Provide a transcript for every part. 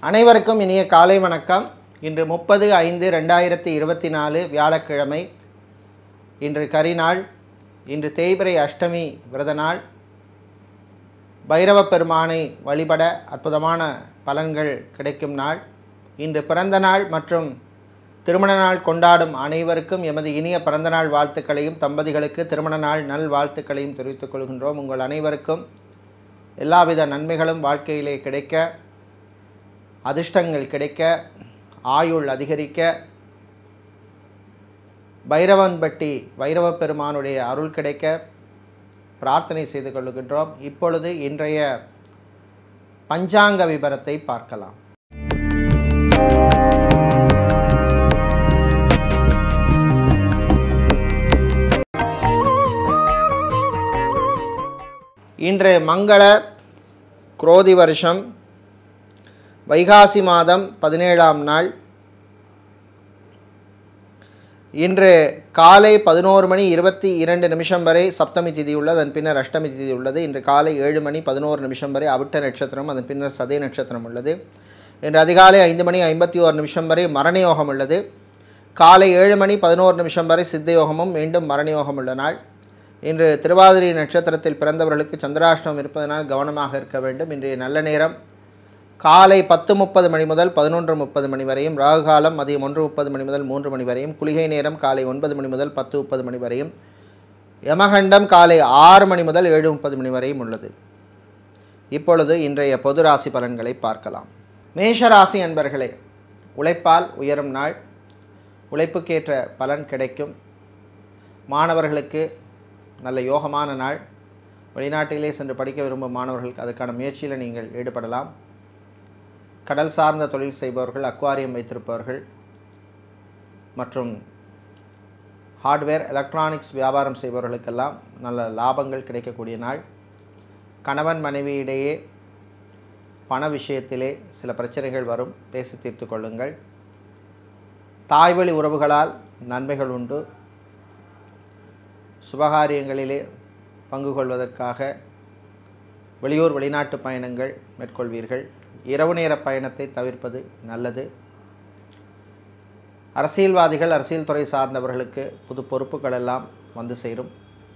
அனைவருக்கும் இனிய காலை வணக்கம். இன்று 30/5/2024 வியாழக்கிழமை. இன்று கரிநாள். இன்று தேய்பிறை அஷ்டமி விரத நாள். பைரவ பெருமானை வழிபட அற்புதமான பலன்கள் கிடைக்கும் நாள். இன்று பிறந்த நாள் மற்றும் திருமண நாள் கொண்டாடும் அனைவருக்கும் எமது இனிய பிறந்தநாள் வாழ்த்துக்களையும் தம்பதிகளுக்கு திருமண நாள் நல் வாழ்த்துக்களையும் தெரிவித்துக் கொள்கின்றோம். உங்கள் அனைவருக்கும் எல்லாவித நன்மைகளும் வாழ்க்கையிலே கிடைக்க, அதிர்ஷ்டங்கள் கிடைக்க, ஆயுள் அதிகரிக்க, பைரவன்பட்டி பைரவ பெருமானுடைய அருள் கிடைக்க பிரார்த்தனை செய்து கொள்கின்றோம். இப்பொழுது இன்றைய பஞ்சாங்க விபரத்தை பார்க்கலாம். இன்று மங்கள குரோதி வருஷம் வைகாசி மாதம் 17ஆம் நாள். இன்று காலை 11:22 வரை சப்தமி திதி உள்ளது. அதன் பின்னர் அஷ்டமி திதி உள்ளது. இன்று காலை 7:11 வரை அவிட்ட நட்சத்திரம், அதன் பின்னர் சதய நட்சத்திரம் உள்ளது. இன்று அதிகாலை 5:51 வரை மரணயோகம் உள்ளது. காலை 7:11 வரை சித்த யோகமும் மீண்டும் மரணயோகம் உள்ள நாள். இன்று திருவாதிரை நட்சத்திரத்தில் பிறந்தவர்களுக்கு சந்திராஷ்டமம் இருப்பதனால் கவனமாக இருக்க வேண்டும். இன்றைய நல்ல நேரம் காலை 10:30 மணி முதல் 11:30 மணி வரையும், ராகு காலம் மதியம் 1:30 மணி முதல் 3 மணி வரையும், குளிகை நேரம் காலை 9 மணி முதல் 10:30 மணி வரையும், யமகண்டம் காலை 6 மணி முதல் 7:30 மணி வரையும் உள்ளது. இப்பொழுது இன்றைய பொது ராசி பலன்களை பார்க்கலாம். மேஷராசி அன்பர்களே, உழைப்பால் உயரும் நாள். உழைப்புக்கேற்ற பலன் கிடைக்கும். மாணவர்களுக்கு நல்ல யோகமான நாள். வெளிநாட்டிலே சென்று படிக்க விரும்பும் மாணவர்களுக்கு அதற்கான முயற்சியில் நீங்கள் ஈடுபடலாம். கடல் சார்ந்த தொழில் செய்பவர்கள், அக்வாரியம் வைத்திருப்பவர்கள் மற்றும் ஹார்ட்வேர் எலக்ட்ரானிக்ஸ் வியாபாரம் செய்பவர்களுக்கெல்லாம் நல்ல லாபங்கள் கிடைக்கக்கூடிய நாள். கணவன் மனைவியிடையே பண விஷயத்திலே சில பிரச்சனைகள் வரும், பேசி தீர்த்து கொள்ளுங்கள். தாய்வழி உறவுகளால் நன்மைகள் உண்டு. சுபகாரியங்களிலே பங்கு கொள்வதற்காக வெளியூர் வெளிநாட்டு பயணங்கள் மேற்கொள்வீர்கள். இரவு நேர பயணத்தை தவிர்ப்பது நல்லது. அரசியல்வாதிகள், அரசியல் துறை சார்ந்தவர்களுக்கு புது பொறுப்புகள் எல்லாம் வந்து சேரும்.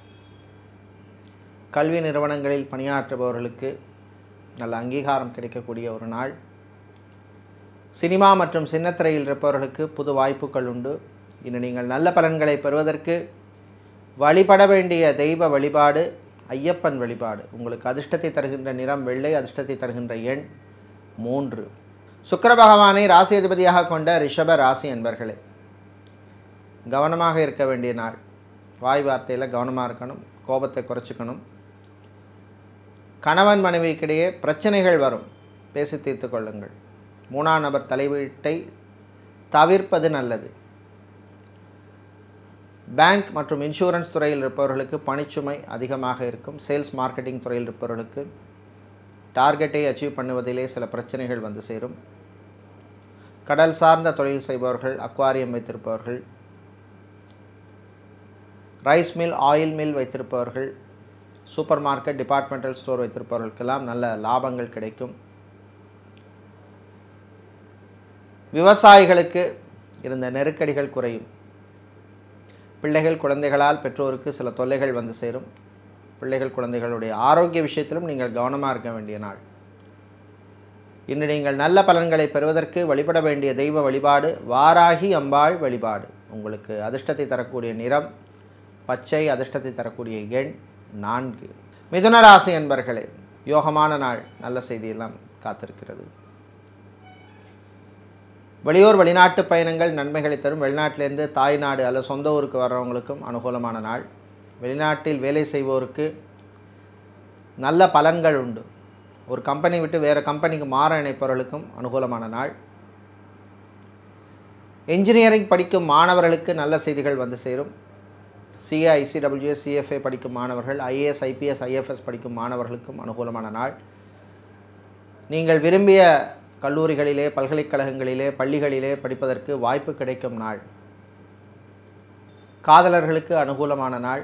கல்வி நிறுவனங்களில் பணியாற்றுபவர்களுக்கு நல்ல அங்கீகாரம் கிடைக்கக்கூடிய ஒரு நாள். சினிமா மற்றும் சின்னத்திரையில் இருப்பவர்களுக்கு புது வாய்ப்புகள் உண்டு. இன்று நீங்கள் நல்ல பலன்களை பெறுவதற்கு வழிபட வேண்டிய தெய்வ வழிபாடு ஐயப்பன் வழிபாடு. உங்களுக்கு அதிர்ஷ்டத்தை தருகின்ற நிறம் வெள்ளை, அதிர்ஷ்டத்தை தருகின்ற எண் 3. சுக்கிர பகவானை ராசி அதிபதியாக கொண்ட ரிஷப ராசி என்பர்களே, கவனமாக இருக்க வேண்டிய நாள். வாய் வார்த்தையில் கவனமாக இருக்கணும், கோபத்தை குறைச்சிக்கணும். கணவன் மனைவிக்கிடையே பிரச்சனைகள் வரும், பேசி தீர்த்து கொள்ளுங்கள். 3ஆம் நபர் தலையீட்டை தவிர்ப்பது நல்லது. பேங்க் மற்றும் இன்சூரன்ஸ் துறையில் இருப்பவர்களுக்கு பணிச்சுமை அதிகமாக இருக்கும். சேல்ஸ் மார்க்கெட்டிங் துறையில் இருப்பவர்களுக்கு டார்கெட்டை அச்சீவ் பண்ணுவதிலே சில பிரச்சனைகள் வந்து சேரும். கடல் சார்ந்த தொழில் செய்பவர்கள், அக்வாரியம் வைத்திருப்பவர்கள், ரைஸ் மில், ஆயில் மில் வைத்திருப்பவர்கள், சூப்பர் மார்க்கெட், டிபார்ட்மெண்டல் ஸ்டோர் வைத்திருப்பவர்களுக்கெல்லாம் நல்ல லாபங்கள் கிடைக்கும். விவசாயிகளுக்கு இருந்த நெருக்கடிகள் குறையும். பிள்ளைகள் குழந்தைகளால் பெற்றோருக்கு சில தொல்லைகள் வந்து சேரும். பிள்ளைகள் குழந்தைகளுடைய ஆரோக்கிய விஷயத்திலும் நீங்கள் கவனமாக இருக்க வேண்டிய நாள். இன்று நீங்கள் நல்ல பலன்களை பெறுவதற்கு வழிபட வேண்டிய தெய்வ வழிபாடு வாராகி அம்பாள் வழிபாடு. உங்களுக்கு அதிர்ஷ்டத்தை தரக்கூடிய நிறம் பச்சை, அதிர்ஷ்டத்தை தரக்கூடிய எண் 4. மிதுன ராசி என்பர்களே, யோகமான நாள். நல்ல செய்தியெல்லாம் காத்திருக்கிறது. வெளியூர் வெளிநாட்டு பயணங்கள் நன்மைகளை தரும். வெளிநாட்டிலேருந்து தாய்நாடு அல்லது சொந்த ஊருக்கு வர்றவங்களுக்கும் அனுகூலமான நாள். வெளிநாட்டில் வேலை செய்வோருக்கு நல்ல பலன்கள் உண்டு. ஒரு கம்பெனி விட்டு வேறு கம்பெனிக்கு மாற நினைப்பவர்களுக்கும் அனுகூலமான நாள். என்ஜினியரிங் படிக்கும் மாணவர்களுக்கு நல்ல செய்திகள் வந்து சேரும். சிஏ, ICWS, CFA படிக்கும் மாணவர்கள், IAS, IPS, IFS படிக்கும் மாணவர்களுக்கும் அனுகூலமான நாள். நீங்கள் விரும்பிய கல்லூரிகளிலே, பல்கலைக்கழகங்களிலே, பள்ளிகளிலே படிப்பதற்கு வாய்ப்பு கிடைக்கும் நாள். காதலர்களுக்கு அனுகூலமான நாள்.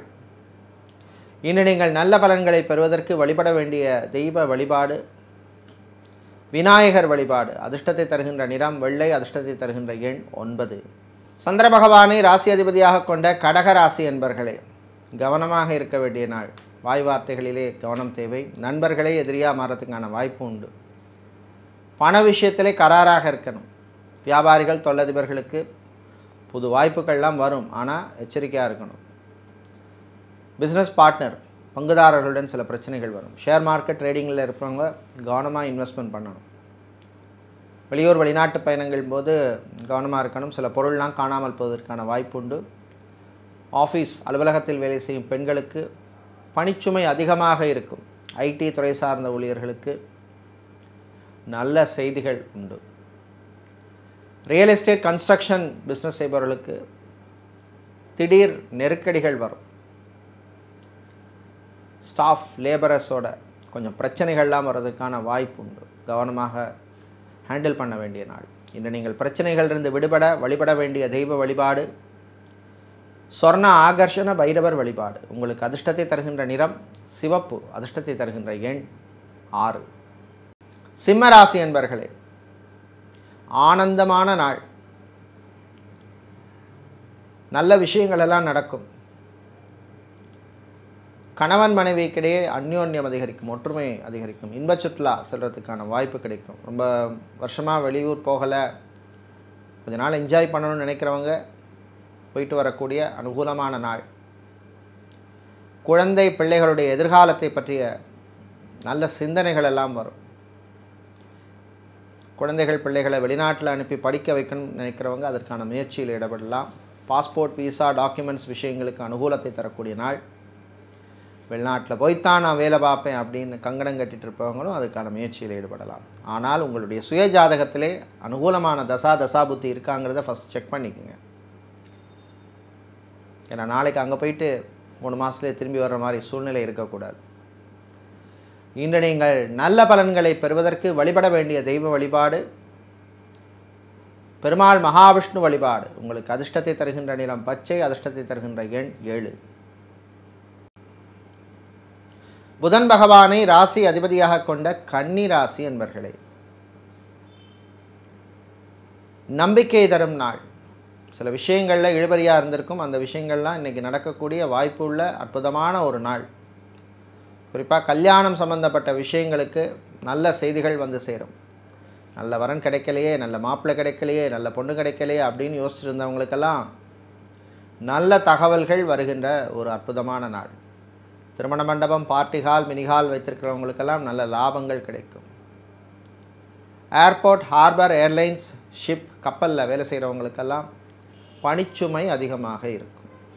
இன்று நீங்கள் நல்ல பலன்களை பெறுவதற்கு வழிபட வேண்டிய தெய்வ வழிபாடு விநாயகர் வழிபாடு. அதிர்ஷ்டத்தை தருகின்ற நிறம் வெள்ளை. அதிர்ஷ்டத்தை தருகின்ற எண் 9. சந்திர பகவானை ராசி அதிபதியாக கொண்ட கடக ராசி என்பர்களே, கவனமாக இருக்க வேண்டிய நாள். வாய் வார்த்தைகளிலே கவனம் தேவை. நண்பர்களே எதிரியாக மாறத்துக்கான வாய்ப்பு உண்டு. பண விஷயத்திலே கராராக இருக்கணும். வியாபாரிகள் தொழிலதிபர்களுக்கு புது வாய்ப்புகள்லாம் வரும், ஆனால் எச்சரிக்கையாக இருக்கணும். பிஸ்னஸ் பார்ட்னர் பங்குதாரர்களுடன் சில பிரச்சனைகள் வரும். ஷேர் மார்க்கெட் ட்ரேடிங்கில் இருப்பவங்க கவனமாக இன்வெஸ்ட்மெண்ட் பண்ணணும். வெளியூர் வெளிநாட்டு பயணங்கள் போது கவனமாக இருக்கணும். சில பொருள்லாம் காணாமல் போவதற்கான வாய்ப்பு உண்டு. ஆஃபீஸ் அலுவலகத்தில் வேலை செய்யும் பெண்களுக்கு பணிச்சுமை அதிகமாக இருக்கும். ஐடி துறை சார்ந்த ஊழியர்களுக்கு நல்ல செய்திகள் உண்டு. ரியல் எஸ்டேட் கன்ஸ்ட்ரக்ஷன் பிஸ்னஸ் செய்பவர்களுக்கு திடீர் நெருக்கடிகள் வரும். ஸ்டாஃப் லேபரர்ஸோட கொஞ்சம் பிரச்சனைகள்லாம் வர்றதுக்கான வாய்ப்பு உண்டு. கவனமாக ஹேண்டில் பண்ண வேண்டிய நாள். இன்று நீங்கள் பிரச்சனைகளிலிருந்து விடுபட வழிபட வேண்டிய தெய்வ வழிபாடு சொர்ண ஆகர்ஷண பைரவர் வழிபாடு. உங்களுக்கு அதிர்ஷ்டத்தை தருகின்ற நிறம் சிவப்பு. அதிர்ஷ்டத்தை தருகின்ற எண் 6. சிம்ம ராசி என்பர்களே, ஆனந்தமான நாள். நல்ல விஷயங்கள் எல்லாம் நடக்கும். கணவன் மனைவிக்கிடையே அந்யோன்யம் அதிகரிக்கும், ஒற்றுமை அதிகரிக்கும். இன்ப சுற்றுலா செல்கிறதுக்கான வாய்ப்பு கிடைக்கும். ரொம்ப வருஷமாக வெளியூர் போகலை, கொஞ்ச நாள் என்ஜாய் பண்ணணும்னு நினைக்கிறவங்க போயிட்டு வரக்கூடிய அனுகூலமான நாள். குழந்தை பிள்ளைகளுடைய எதிர்காலத்தை பற்றிய நல்ல சிந்தனைகள் எல்லாம் வரும். குழந்தைகள் பிள்ளைகளை வெளிநாட்டில் அனுப்பி படிக்க வைக்கணும்னு நினைக்கிறவங்க அதற்கான முயற்சியில் ஈடுபடலாம். பாஸ்போர்ட் விசா டாக்குமெண்ட்ஸ் விஷயங்களுக்கு அனுகூலத்தை தரக்கூடிய நாள். வெளிநாட்டில் போய்த்தான் நான் வேலை பார்ப்பேன் அப்படின்னு கங்கணம் கட்டிட்டு இருப்பவங்களும் அதுக்கான முயற்சியில் ஈடுபடலாம். ஆனால் உங்களுடைய சுய ஜாதகத்திலே அனுகூலமான தசாபுத்தி இருக்காங்கிறத ஃபஸ்ட் செக் பண்ணிக்கோங்க. ஏன்னா நாளைக்கு அங்கே போயிட்டு 3 மாதத்துலேயே திரும்பி வர்ற மாதிரி சூழ்நிலை இருக்கக்கூடாது. இன்று நீங்கள் நல்ல பலன்களை பெறுவதற்கு வழிபட வேண்டிய தெய்வ வழிபாடு பெருமாள் மகாவிஷ்ணு வழிபாடு. உங்களுக்கு அதிர்ஷ்டத்தை தருகின்ற நிறம் பச்சை. அதிர்ஷ்டத்தை தருகின்ற எண் 7. புதன் பகவானை ராசி அதிபதியாக கொண்ட கன்னி ராசி என்பர்களே, நம்பிக்கை தரும் நாள். சில விஷயங்களில் இழுபறியாக இருந்திருக்கும். அந்த விஷயங்கள்லாம் இன்றைக்கி நடக்கக்கூடிய வாய்ப்பு உள்ள அற்புதமான ஒரு நாள். குறிப்பாக கல்யாணம் சம்பந்தப்பட்ட விஷயங்களுக்கு நல்ல செய்திகள் வந்து சேரும். நல்ல வரன் கிடைக்கலையே, நல்ல மாப்பிள்ளை கிடைக்கலையே, நல்ல பொண்ணு கிடைக்கலையே அப்படின்னு யோசிச்சுருந்தவங்களுக்கெல்லாம் நல்ல தகவல்கள் வருகின்ற ஒரு அற்புதமான நாள். திருமண மண்டபம், பார்ட்டி ஹால், மினி ஹால் வைத்திருக்கிறவங்களுக்கெல்லாம் நல்ல லாபங்கள் கிடைக்கும். ஏர்போர்ட், ஹார்பர், ஏர்லைன்ஸ், ஷிப், கப்பலில் வேலை செய்கிறவங்களுக்கெல்லாம் பணிச்சுமை அதிகமாக இருக்கும்.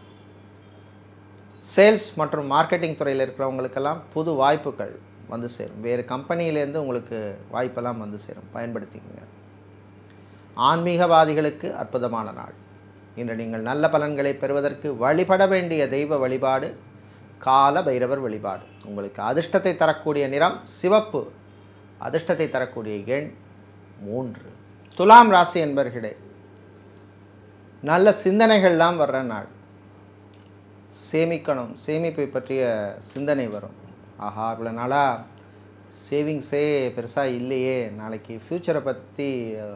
சேல்ஸ் மற்றும் மார்க்கெட்டிங் துறையில் இருக்கிறவங்களுக்கெல்லாம் புது வாய்ப்புகள் வந்து சேரும். வேறு கம்பெனியிலேருந்து உங்களுக்கு வாய்ப்பெல்லாம் வந்து சேரும், பயன்படுத்திக்கங்க. ஆன்மீகவாதிகளுக்கு அற்புதமான நாள். இன்று நீங்கள் நல்ல பலன்களை பெறுவதற்கு வழிபட வேண்டிய தெய்வ வழிபாடு கால பைரவர் வழிபாடு. உங்களுக்கு அதிர்ஷ்டத்தை தரக்கூடிய நிறம் சிவப்பு. அதிர்ஷ்டத்தை தரக்கூடிய எண் 3. துலாம் ராசி என்பர்களே, நல்ல சிந்தனைகள்லாம் வர்ற நாள். சேமிக்கணும், சேமிப்பை பற்றிய சிந்தனை வரும். ஆஹா, இவ்வளோ நாளாக சேவிங்ஸே பெருசாக இல்லையே, நாளைக்கு ஃப்யூச்சரை பற்றி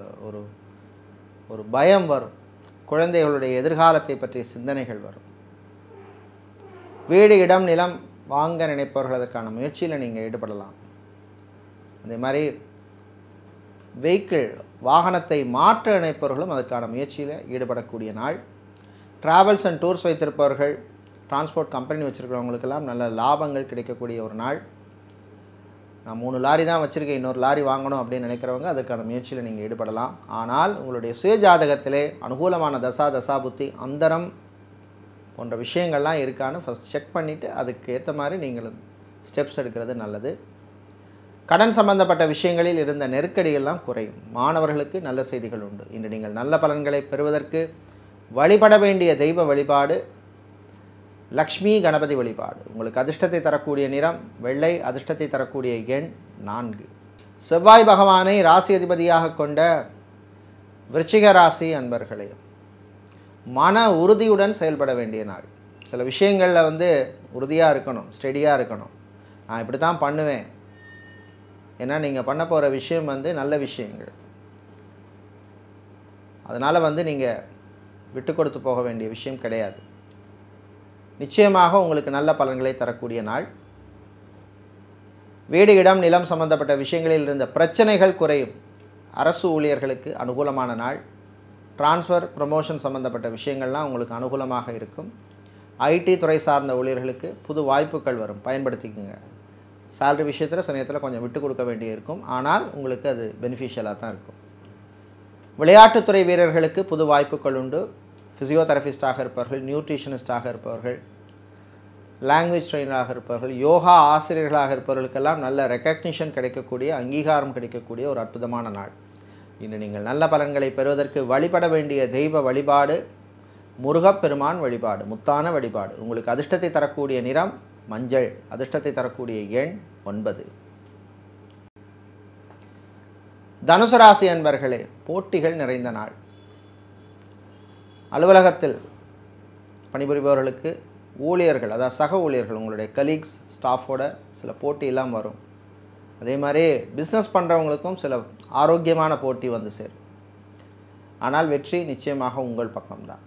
ஒரு பயம் வரும். குழந்தைகளுடைய எதிர்காலத்தை பற்றிய சிந்தனைகள் வரும். வீடு, இடம், நிலம் வாங்க நினைப்பவர்கள் அதற்கான முயற்சியில் நீங்கள் ஈடுபடலாம். அதே மாதிரி வெஹிக்கிள், வாகனத்தை மாற்ற நினைப்பவர்களும் அதற்கான முயற்சியில் ஈடுபடக்கூடிய நாள். ட்ராவல்ஸ் அண்ட் டூர்ஸ் வைத்திருப்பவர்கள், டிரான்ஸ்போர்ட் கம்பெனி வச்சுருக்கிறவங்களுக்கெல்லாம் நல்ல லாபங்கள் கிடைக்கக்கூடிய ஒரு நாள். நான் 3 லாரி தான் வச்சுருக்கேன், இன்னொரு லாரி வாங்கணும் அப்படின்னு நினைக்கிறவங்க அதற்கான முயற்சியில் நீங்கள் ஈடுபடலாம். ஆனால் உங்களுடைய சுய ஜாதகத்திலே அனுகூலமான தசாபுத்தி, அந்தரம் போன்ற விஷயங்கள்லாம் இருக்கான்னு ஃபஸ்ட் செக் பண்ணிவிட்டு அதுக்கு ஏற்ற மாதிரி நீங்கள் ஸ்டெப்ஸ் எடுக்கிறது நல்லது. கடன் சம்பந்தப்பட்ட விஷயங்களில் இருந்த நெருக்கடிகள்லாம் குறையும். மாணவர்களுக்கு நல்ல செய்திகள் உண்டு. இன்று நீங்கள் நல்ல பலன்களை பெறுவதற்கு வழிபட வேண்டிய தெய்வ வழிபாடு லக்ஷ்மி கணபதி வழிபாடு. உங்களுக்கு அதிர்ஷ்டத்தை தரக்கூடிய நிறம் வெள்ளை. அதிர்ஷ்டத்தை தரக்கூடிய எண் 4. செவ்வாய் பகவானை ராசி அதிபதியாக கொண்ட விருச்சிக ராசி அன்பர்களே, மன உறுதியுடன் செயல்பட வேண்டிய நாள். சில விஷயங்களில் உறுதியாக இருக்கணும், ஸ்டெடியாக இருக்கணும். நான் இப்படி தான் பண்ணுவேன், ஏன்னா நீங்கள் பண்ண போகிற விஷயம் வந்து நல்ல விஷயங்கள். அதனால் வந்து நீங்கள் விட்டு கொடுத்து போக வேண்டிய விஷயம் கிடையாது. நிச்சயமாக உங்களுக்கு நல்ல பலன்களை தரக்கூடிய நாள். வீடு, இடம், நிலம் சம்பந்தப்பட்ட விஷயங்களில் இருந்த பிரச்சனைகள் குறையும். அரசு ஊழியர்களுக்கு அனுகூலமான நாள். டிரான்ஸ்ஃபர், ப்ரமோஷன் சம்பந்தப்பட்ட விஷயங்கள்லாம் உங்களுக்கு அனுகூலமாக இருக்கும். ஐடி துறை சார்ந்த ஊழியர்களுக்கு புது வாய்ப்புகள் வரும், பயன்படுத்திக்கோங்க. சேலரி விஷயத்தில் சமயத்தில் கொஞ்சம் விட்டு கொடுக்க வேண்டிய இருக்கும், ஆனால் உங்களுக்கு அது பெனிஃபிஷியலாக தான் இருக்கும். விளையாட்டுத்துறை வீரர்களுக்கு புது வாய்ப்புகள் உண்டு. ஃபிசியோதெரபிஸ்டாக இருப்பவர்கள், நியூட்ரிஷனிஸ்டாக இருப்பவர்கள், லாங்குவேஜ் ட்ரெயினராக இருப்பவர்கள், யோகா ஆசிரியர்களாக இருப்பவர்களுக்கெல்லாம் நல்ல ரெக்கக்னிஷன் கிடைக்கக்கூடிய, அங்கீகாரம் கிடைக்கக்கூடிய ஒரு அற்புதமான நாள். இன்று நீங்கள் நல்ல பலன்களை பெறுவதற்கு வழிபட வேண்டிய தெய்வ வழிபாடு முருகப்பெருமான் வழிபாடு, முத்தான வழிபாடு. உங்களுக்கு அதிர்ஷ்டத்தை தரக்கூடிய நிறம் மஞ்சள், அதிர்ஷ்டத்தை தரக்கூடிய எண் 9. தனுசு ராசி அன்பர்களே, போட்டிகள் நிறைந்த நாள். அலுவலகத்தில் பணிபுரிபவர்களுக்கு ஊழியர்கள், அதாவது சக ஊழியர்கள், உங்களுடைய கலீக்ஸ், ஸ்டாஃபோட சில போட்டியெல்லாம் வரும். அதே மாதிரி பிஸ்னஸ் பண்ணுறவங்களுக்கும் சில ஆரோக்கியமான போட்டி வந்து சேரும். ஆனால் வெற்றி நிச்சயமாக உங்கள் பக்கம்தான்.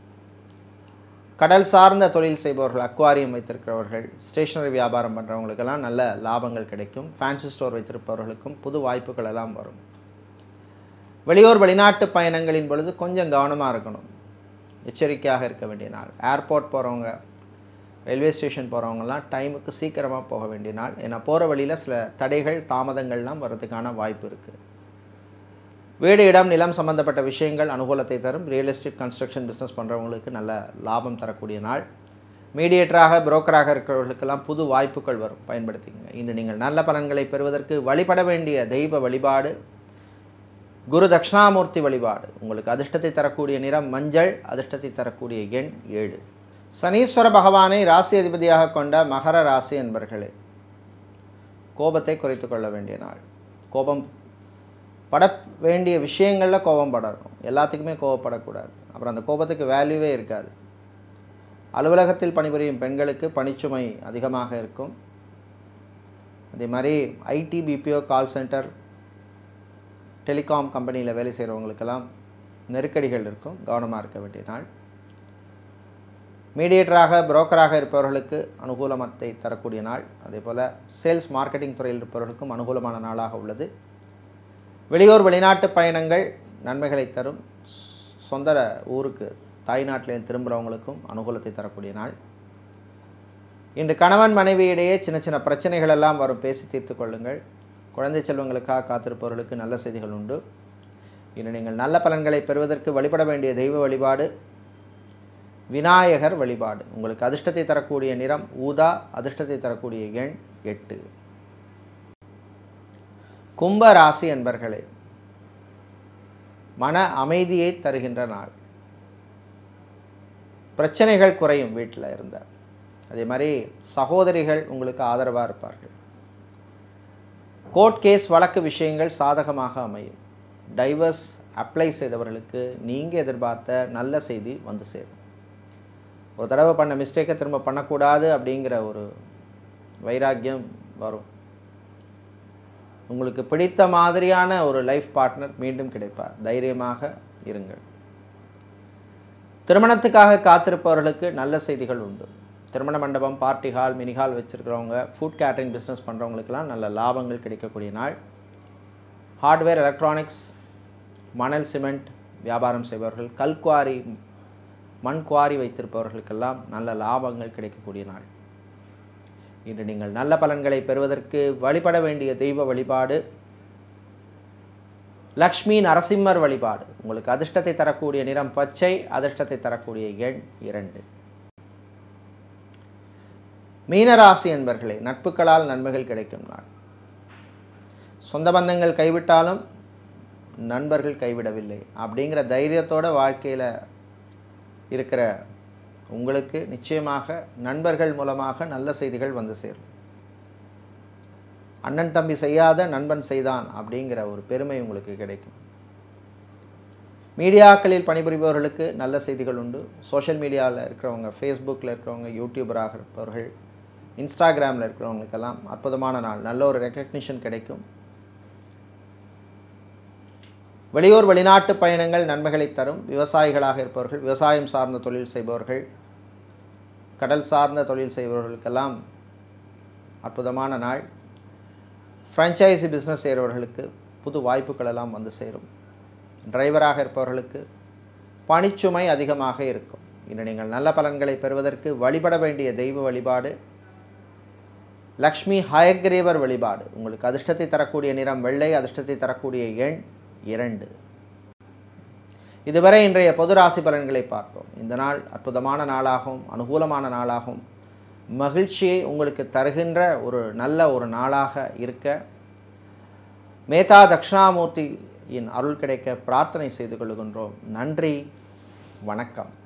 கடல் சார்ந்த தொழில் செய்பவர்கள், அக்வாரியம் வைத்திருக்கிறவர்கள், ஸ்டேஷனரி வியாபாரம் பண்ணுறவங்களுக்கெல்லாம் நல்ல லாபங்கள் கிடைக்கும். ஃபேன்சி ஸ்டோர் வைத்திருப்பவர்களுக்கும் புது வாய்ப்புகள் எல்லாம் வரும். வெளியூர் வெளிநாட்டு பயணங்களின் பொழுது கொஞ்சம் கவனமாக இருக்கணும், எச்சரிக்கையாக இருக்க வேண்டிய நாள். ஏர்போர்ட் போகிறவங்க, ரயில்வே ஸ்டேஷன் போகிறவங்கலாம் டைமுக்கு சீக்கிரமாக போக வேண்டிய நாள். ஏன்னா போகிற வழியில் சில தடைகள், தாமதங்கள்லாம் வர்றதுக்கான வாய்ப்பு இருக்குது. வீடு, இடம், நிலம் சம்பந்தப்பட்ட விஷயங்கள் அனுகூலத்தை தரும். ரியல் எஸ்டேட், கன்ஸ்ட்ரக்ஷன் பிஸ்னஸ் பண்ணுறவங்களுக்கு நல்ல லாபம் தரக்கூடிய நாள். மீடியேட்டராக, புரோக்கராக இருக்கிறவர்களுக்கெல்லாம் புது வாய்ப்புகள் வரும், பயன்படுத்திக்கங்க. இன்று நீங்கள் நல்ல பலன்களை பெறுவதற்கு வழிபட வேண்டிய தெய்வ வழிபாடு குரு தட்சிணாமூர்த்தி வழிபாடு. உங்களுக்கு அதிர்ஷ்டத்தை தரக்கூடிய நிறம் மஞ்சள், அதிர்ஷ்டத்தை தரக்கூடிய எண் 7. சனீஸ்வர பகவானை ராசி அதிபதியாக கொண்ட மகர ராசி என்பர்களே, கோபத்தை குறைத்து கொள்ள வேண்டிய நாள். கோபம் பட வேண்டிய விஷயங்களில் கோபம் படணும், எல்லாத்துக்குமே கோபப்படக்கூடாது. அப்புறம் அந்த கோபத்துக்கு வேல்யூவே இருக்காது. அலுவலகத்தில் பணிபுரியும் பெண்களுக்கு பணிச்சுமை அதிகமாக இருக்கும். அதே மாதிரி IT, BPO, call centre, telecom கம்பெனியில் வேலை செய்கிறவங்களுக்கெல்லாம் நெருக்கடிகள் இருக்கும், கவனமாக இருக்க வேண்டிய நாள். மீடியேட்டராக, புரோக்கராக இருப்பவர்களுக்கு அனுகூலத்தை தரக்கூடிய நாள். அதே போல் சேல்ஸ், மார்க்கெட்டிங் துறையில் இருப்பவர்களுக்கும் அனுகூலமான நாளாக உள்ளது. வெளியூர் வெளிநாட்டு பயணங்கள் நன்மைகளை தரும். சொந்த ஊருக்கு, தாய்நாட்டிலேருந்து திரும்புகிறவங்களுக்கும் அனுகூலத்தை தரக்கூடிய நாள். இன்று கணவன் மனைவியிடையே சின்ன சின்ன பிரச்சனைகள் எல்லாம் வரும், பேசி தீர்த்து கொள்ளுங்கள். குழந்தை செல்வங்களுக்காக காத்திருப்பவர்களுக்கு நல்ல செய்திகள் உண்டு. இன்று நீங்கள் நல்ல பலன்களை பெறுவதற்கு வழிபட வேண்டிய தெய்வ வழிபாடு விநாயகர் வழிபாடு. உங்களுக்கு அதிர்ஷ்டத்தை தரக்கூடிய நிறம் ஊதா, அதிர்ஷ்டத்தை தரக்கூடிய எண் 8. கும்ப ராசி என்பர்களே, மன அமைதியை தருகின்ற நாள். பிரச்சனைகள் குறையும் வீட்டில் இருந்த. அதே மாதிரி சகோதரிகள் உங்களுக்கு ஆதரவாக இருப்பார்கள். கோர்ட் கேஸ் வழக்கு விஷயங்கள் சாதகமாக அமையும். டைவர்ஸ் அப்ளை செய்தவர்களுக்கு நீங்கள் எதிர்பார்த்த நல்ல செய்தி வந்து சேரும். ஒரு தடவை பண்ண மிஸ்டேக்கை திரும்ப பண்ணக்கூடாது அப்படிங்கிற ஒரு வைராக்கியம் வரும். உங்களுக்கு பிடித்த மாதிரியான ஒரு லைஃப் பார்ட்னர் மீண்டும் கிடைப்பார், தைரியமாக இருங்கள். திருமணத்துக்காக காத்திருப்பவர்களுக்கு நல்ல செய்திகள் உண்டு. திருமண மண்டபம், பார்ட்டி ஹால், மினி ஹால் வச்சுருக்கிறவங்க, ஃபுட் கேட்டரிங் பிஸ்னஸ் பண்ணுறவங்களுக்கெல்லாம் நல்ல லாபங்கள் கிடைக்கக்கூடிய நாள். ஹார்ட்வேர், எலக்ட்ரானிக்ஸ், மணல், சிமெண்ட் வியாபாரம் செய்பவர்கள், கல்குவாரி, மண் குவாரி வைத்திருப்பவர்களுக்கெல்லாம் நல்ல லாபங்கள் கிடைக்கக்கூடிய நாள். இன்று நீங்கள் நல்ல பலன்களை பெறுவதற்கு வழிபட வேண்டிய தெய்வ வழிபாடு லக்ஷ்மி நரசிம்மர் வழிபாடு. உங்களுக்கு அதிர்ஷ்டத்தை தரக்கூடிய நிறம் பச்சை, அதிர்ஷ்டத்தை தரக்கூடிய எண் 2. மீனராசி என்பர்களே, நட்புகளால் நன்மைகள் கிடைக்கும் நாள். சொந்த பந்தங்கள் கைவிட்டாலும் நண்பர்கள் கைவிடவில்லை அப்படிங்கிற தைரியத்தோட வாழ்க்கையில் இருக்கிற உங்களுக்கு நிச்சயமாக நண்பர்கள் மூலமாக நல்ல செய்திகள் வந்து சேரும். அண்ணன் தம்பி செய்யாத நண்பன் செய்தான் அப்படிங்கிற ஒரு பெருமை உங்களுக்கு கிடைக்கும். மீடியாக்களில் பணிபுரிபவர்களுக்கு நல்ல செய்திகள் உண்டு. சோஷியல் மீடியாவில் இருக்கிறவங்க, ஃபேஸ்புக்கில் இருக்கிறவங்க, யூடியூபராக இருப்பவர்கள், இன்ஸ்டாகிராமில் இருக்கிறவங்களுக்கெல்லாம் அற்புதமான நாள். நல்ல ஒரு ரெக்கக்னிஷன் கிடைக்கும். வெளியூர் வெளிநாட்டு பயணங்கள் நன்மைகளை தரும். விவசாயிகளாக இருப்பவர்கள், விவசாயம் சார்ந்த தொழில் செய்பவர்கள், கடல் சார்ந்த தொழில் செய்பவர்களுக்கெல்லாம் அற்புதமான நாள். ஃப்ரான்ச்சைசி பிஸ்னஸ் செய்கிறவர்களுக்கு புது வாய்ப்புகள் எல்லாம் வந்து சேரும். டிரைவராக இருப்பவர்களுக்கு பணிச்சுமை அதிகமாக இருக்கும். இன்று நீங்கள் நல்ல பலன்களை பெறுவதற்கு வழிபட வேண்டிய தெய்வ வழிபாடு லக்ஷ்மி ஹயக்ரீவர் வழிபாடு. உங்களுக்கு அதிர்ஷ்டத்தை தரக்கூடிய நிறம் வெள்ளை, அதிர்ஷ்டத்தை தரக்கூடிய எண் 2. இதுவரை இன்றைய பொது ராசி பலன்களை பார்த்தோம். இந்த நாள் அற்புதமான நாளாகவும் அனுகூலமான நாளாகவும் மகிழ்ச்சியை உங்களுக்கு தருகின்ற ஒரு நல்ல ஒரு நாளாக இருக்க மேதா தட்சிணாமூர்த்தியின் அருள் கிடைக்க பிரார்த்தனை செய்து கொள்கின்றோம். நன்றி, வணக்கம்.